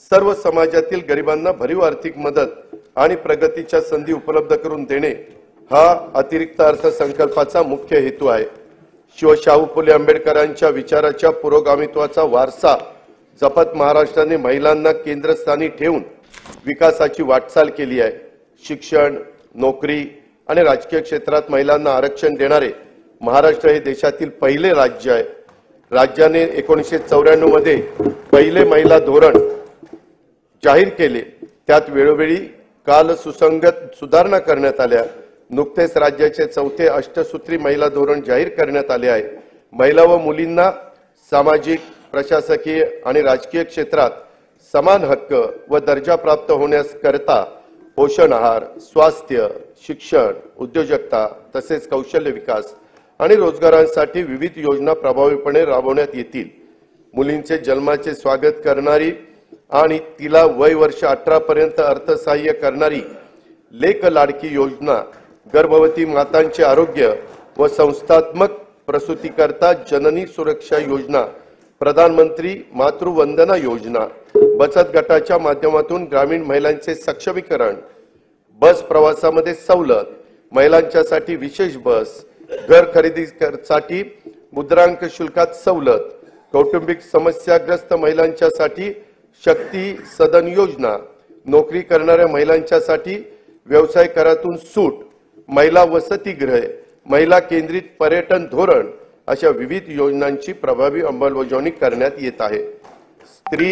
सर्व समाजातील गरिबांना भरीव आर्थिक मदत आणि प्रगतीच्या संधी उपलब्ध करून देणे हा अतिरिक्त अर्थसंकल्पाचा मुख्य हेतू आहे। शाहू फुले आंबेडकरांच्या विचाराच्या पुरोगामित्वाचा वारसा जपत महाराष्ट्राने महिलांना केंद्रस्थानी ठेवून विकासाची वाटचाल केली आहे। शिक्षण, नोकरी आणि राजकीय क्षेत्रात महिलांना आरक्षण देणारे महाराष्ट्र हे देशातील पहिले राज्य आहे। राज्याने 1994 मध्ये पहिले महिला धोरण जाहीर केले, त्यात वेळोवेळी काल सुसंगत सुधारणा करण्यात आल्या। नुकतेच राज्याचे चौथे अष्टसूत्री महिला धोरण जाहीर करण्यात आले आहे। महिला व मुलींना सामाजिक, प्रशासकीय आणि राजकीय क्षेत्रात समान हक्क व दर्जा प्राप्त होण्यास करता पोषण आहार, स्वास्थ्य, शिक्षण, उद्योजकता तसेच कौशल्य विकास आणि रोजगारांसाठी विविध योजना प्रभावीपणे राबवण्यात येतील। मुलींचे जन्माचे स्वागत करणारी आणि तिला वय वर्ष 18 पर्यंत अर्थसहाय्य करणारी लेक लाडकी योजना, गर्भवती मातांचे आरोग्य व संस्थात्मक प्रसूतीकरता जननी सुरक्षा योजना, प्रधानमंत्री मातृवंदना योजना, बचत गटाच्या माध्यमातून ग्रामीण महिलांचे सक्षमीकरण, बस प्रवासामध्ये सवलत, महिलांच्यासाठी विशेष बस, घर खरेदीसाठी मुद्रांक शुल्कात सवलत, कौटुंबिक समस्याग्रस्त महिलांच्यासाठी शक्ती सदन योजना, नोकरी करणाऱ्या महिलांच्यासाठी व्यवसाय करातून सूट, महिला वसतिगृहे, महिला केंद्रित पर्यटन धोरण अशा विविध योजनांची प्रभावी अंमलबजावणी करण्यात येत आहे। स्त्री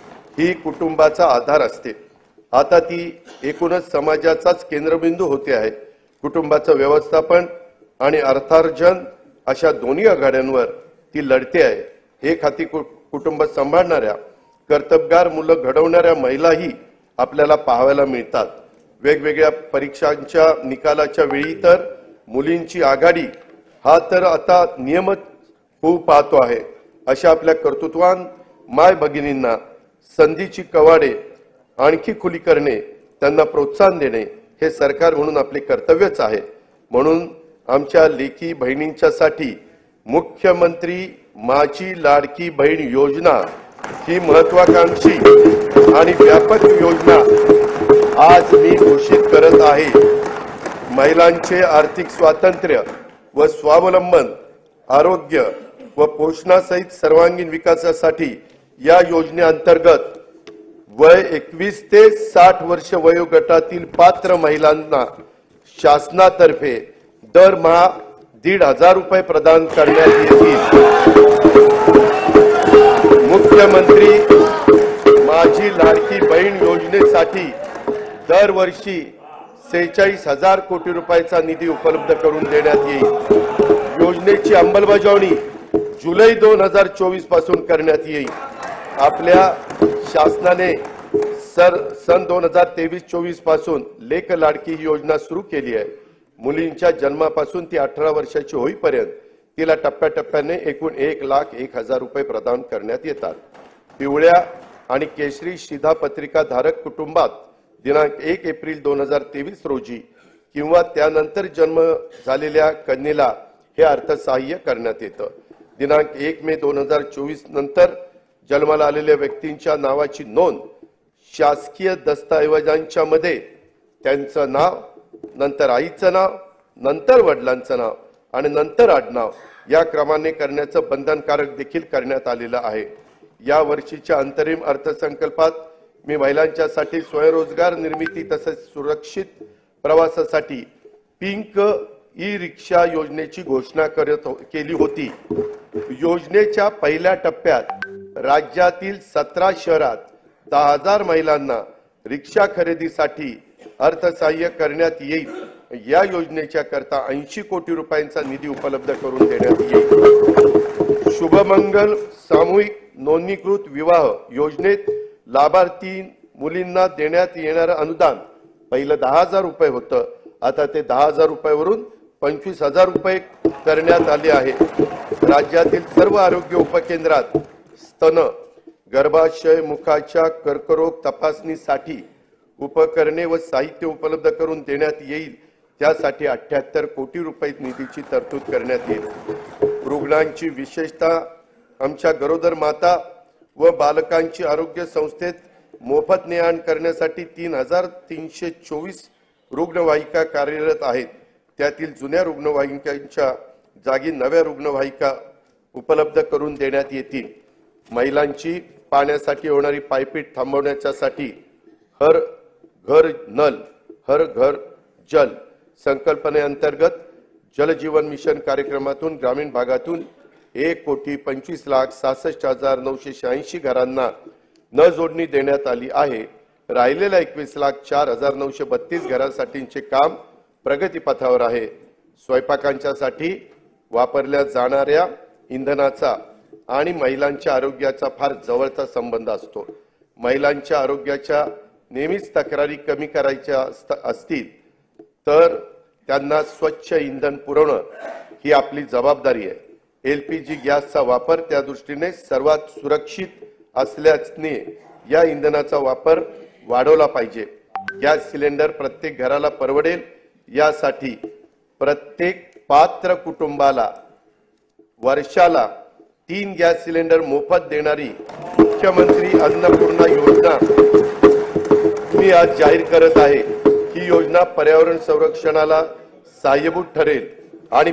ही कुटुंबाचा आधार असते, आता ती एकूणच समाजाचाच केंद्रबिंदू होते आहे। कुटुंबाचं व्यवस्थापन आणि अर्थार्जन अशा दोन्ही आघाड्यांवर ती लढते आहे। एक हाती कुटुंब सांभाळणाऱ्या, कर्तबगार मुलं घडवणाऱ्या महिलाही आपल्याला पाहायला मिळतात। वेगवेगळ्या परीक्षांच्या निकालाच्या वेळी तर मुलींची आघाडी हा तर आता नियमित होऊ पाहतो आहे। अशा आपल्या कर्तृत्वान माय भगिनींना संधीची कवाडे आणखी खुली करणे, त्यांना प्रोत्साहन देणे हे सरकार म्हणून आपले कर्तव्यच आहे। म्हणून आमच्या लेकी बहिणींच्यासाठी मुख्यमंत्री माझी लाडकी बहीण योजना ही महत्वाकांक्षी आणि व्यापक योजना आज मी घोषित करत आहे। महिलांचे आर्थिक स्वातंत्र्य व स्वावलंबन, आरोग्य व पोषणासहित सर्वांगीण विकासासाठी या योजनेअंतर्गत वय 21 ते 60 वर्ष वयोगटातील पात्र महिलांना शासनातर्फे दरमहा 1,500 रुपये प्रदान करण्यात येतील। मुख्यमंत्री माझी लाडकी बहीण योजनेसाठी दरवर्षी 46,000 कोटी रुपयाचा निधी उपलब्ध करून देण्यात येईल। योजनेची अंमलबजावणी जुलै 2024 पासून करण्यात येईल। आपल्या शासनाने सन 2023-24 पासून लेक लाडकी ही योजना सुरू केली आहे। मुलींच्या जन्मापासून ती 18 वर्षाची होईपर्यंत तिला टप्प्याटप्प्याने एकूण 1,01,000 रुपये प्रदान करण्यात येतात। पिवळ्या आणि केशरी शिधापत्रिका धारक कुटुंबात दिनांक 1 एप्रिल 2023 रोजी किंवा त्यानंतर जन्म झालेल्या कन्येला हे अर्थसहाय्य करण्यात येतं। दिनांक 1 मे 2024 नंतर जन्माला आलेल्या व्यक्तींच्या नावाची नोंद शासकीय दस्तऐवजांच्या मध्ये त्यांचं नाव, नंतर आईचं नाव, नंतर वडिलांचं नाव आणि नंतर आडनाव या क्रमाने करण्याचं बंधनकारक देखील करण्यात आलेलं आहे। या वर्षीच्या अंतरिम अर्थसंकल्पात मी महिलांच्यासाठी स्वयंरोजगार निर्मिती तसेच सुरक्षित प्रवासासाठी पिंक ई रिक्षा योजनेची घोषणा केली होती। योजनेच्या पहिल्या टप्प्यात राज्यातील 17 शहरात 10,000 महिलांना रिक्षा खरेदीसाठी अर्थसहाय्य करण्यात येईल। या योजनेच्या करता 80 कोटी रुपयांचा निधी उपलब्ध करून देण्यात येईल। शुभमंगल सामूहिक नोंदणीकृत विवाह योजनेत लाभार्थी मुलींना देण्यात येणारे अनुदान पहिलं 10,000 रुपये होतं, आता ते 10,000 रुपयावरून 25,000 रुपये करण्यात आले आहे। राज्यातील सर्व आरोग्य उपकेंद्रात स्तन, गर्भाशय, मुखाच्या कर्करोग तपासणीसाठी उपकरणे व साहित्य उपलब्ध करून देण्यात येईल। त्यासाठी 78 कोटी रुपये निधीची तरतूद करण्यात येईल। रुग्णांची विशेषतः आमच्या गरोदर माता व बालकांची आरोग्य संस्थेत मोफत ने-आण करण्यासाठी 3324 रुग्णवाहिका कार्यरत आहेत। त्यातील जुन्या रुग्णवाहिकांच्या जागी नव्या रुग्णवाहिका उपलब्ध करून देण्यात येतील। महिलांची पाण्यासाठी होणारी पायपीट थांबवण्यासाठी हर घर नल हर घर जल संकल्पनेअंतर्गत जल जीवन मिशन कार्यक्रमातून ग्रामीण भागातून 1,25,66,986 घरांना न जोडणी देण्यात आली आहे। राहिलेल्या 21,04,932 घरांसाठीचे काम प्रगतीपथावर आहे। स्वयंपाकांच्यासाठी वापरल्या जाणाऱ्या इंधनाचा आणि महिलांच्या आरोग्याचा फार जवळचा संबंध असतो। महिलांच्या आरोग्याच्या नेहमीच तक्रारी कमी करायच्या असतील तर त्यांना स्वच्छ इंधन पुरवणं ही आपली जबाबदारी आहे। एलपीजी गॅसचा वापर त्या दृष्टीने सर्वात सुरक्षित असल्याने या इंधनाचा वापर वाढवला पाहिजे। गॅस सिलेंडर प्रत्येक घराला परवडेल यासाठी प्रत्येक पात्र कुटुंबाला वर्षाला 3 गॅस सिलेंडर मोफत देणारी मुख्यमंत्री अन्नपूर्णा योजना मी आज जाहीर करत आहे। ही योजना पर्यावरण संरक्षणाला सहाय्यभूत ठरेल आणि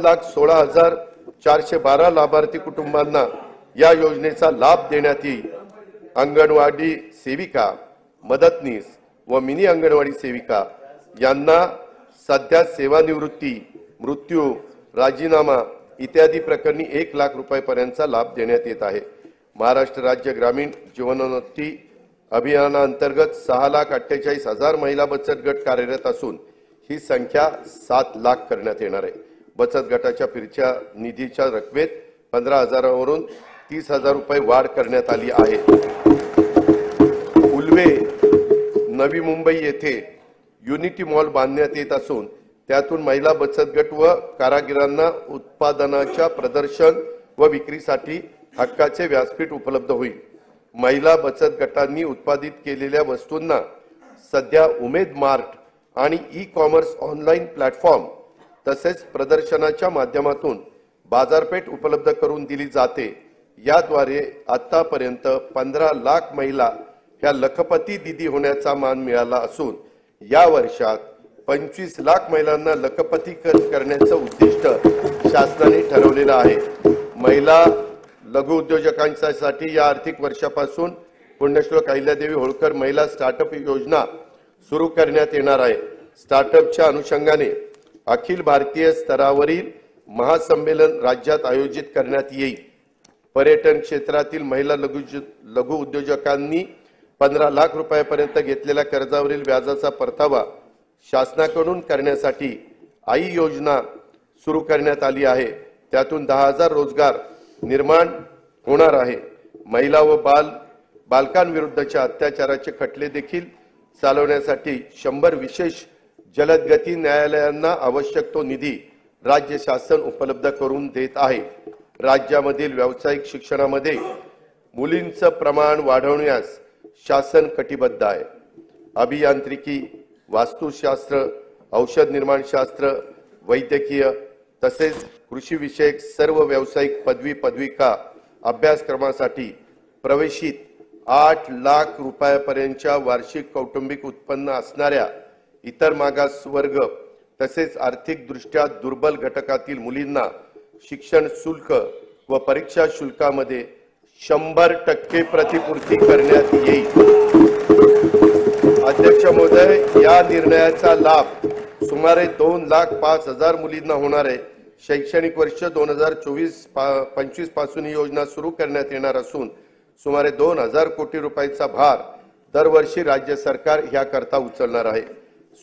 52,16,412 लाभार्थी कुटुंबांना या योजनेचा लाभ देण्यात येईल। अंगणवाडी सेविका, मदतनीस व मिनी अंगणवाडी सेविका यांना सध्या सेवानिवृत्ती, मृत्यू, राजीनामा इत्यादी प्रकरणी 1 लाख रुपयांपर्यंतचा लाभ देण्यात येत आहे। महाराष्ट्र राज्य ग्रामीण जीवनोन्नती अभियानाअंतर्गत 6,48,000 महिला बचत गट कार्यरत असून ही संख्या 7 लाख करण्यात येणार आहे। बचत गटाच्या फिरच्या निधीच्या रकमेत 15,000 वरून 30,000 रुपये वाढ करण्यात आली आहे। उल्वे, नवी मुंबई येथे युनिटी मॉल बांधण्यात येत असून त्यातून महिला बचत गट व कारागिरांना उत्पादनाच्या प्रदर्शन व विक्रीसाठी हक्काचे व्यासपीठ उपलब्ध होईल। महिला बचत गटांनी उत्पादित केलेल्या वस्तूंना सध्या उमेद मार्ट आणि ई-कॉमर्स ऑनलाईन प्लॅटफॉर्म तसेच प्रदर्शनाच्या माध्यमातून बाजारपेठ उपलब्ध करून दिली जाते। याद्वारे आतापर्यंत 15 लाख महिला ह्या लखपती दीदी होण्याचा मान मिळाला असून या वर्षात 25 लाख महिलांना लखपती करण्याचं उद्दिष्ट शासनाने ठरवलेलं आहे। महिला लघु उद्योजकांसाठी या आर्थिक वर्षापासून पुण्यश्लोक अहिल्यादेवी होळकर महिला स्टार्टअप योजना सुरू करण्यात येणार आहे। स्टार्टअपच्या अनुषंगाने अखिल भारतीय स्तरावरील महासंमेलन राज्यात आयोजित करण्यात येईल। पर्यटन क्षेत्रातील महिला लघु उद्योजकांनी 15 लाख रुपयांपर्यंत घेतलेल्या कर्जावरील व्याजाचा परतावा शासनाकडून करण्यासाठी आई योजना सुरू करण्यात आली आहे। त्यातून 10,000 रोजगार निर्माण होणार आहे। महिला व बालकांविरुद्धच्या अत्याचाराचे खटले देखील चालवण्यासाठी 100 विशेष जलदगती न्यायालयांना आवश्यक तो निधी राज्य शासन उपलब्ध करून देत आहे। राज्यामधील व्यावसायिक शिक्षणामध्ये मुलींचं प्रमाण वाढवण्यास शासन कटिबद्ध आहे। अभियांत्रिकी, वास्तुशास्त्र, औषध निर्माण शास्त्र, वैद्यकीय तसेच कृषी विषयक सर्व व्यावसायिक पदविका अभ्यासक्रमासाठी प्रवेशित 8 लाख रुपयांपर्यंतच्या वार्षिक कौटुंबिक उत्पन्न असणाऱ्या इतर मागासवर्ग तसेच आर्थिक दृष्ट्या दुर्बल घटकातील मुलींना शिक्षण शुल्क व परीक्षा शुल्कामध्ये 100% प्रतिपूर्ती करण्यात येईल। अध्यक्ष महोदय, या निर्णयाचा लाभ सुमारे 2,05,000 मुलींना होणार आहे। शैक्षणिक वर्ष 2024-25 पासून ही योजना सुरू करण्यात येणार असून सुमारे 2,000 कोटी रुपयांचा भार दरवर्षी राज्य सरकार ह्याकरता उचलणार आहे।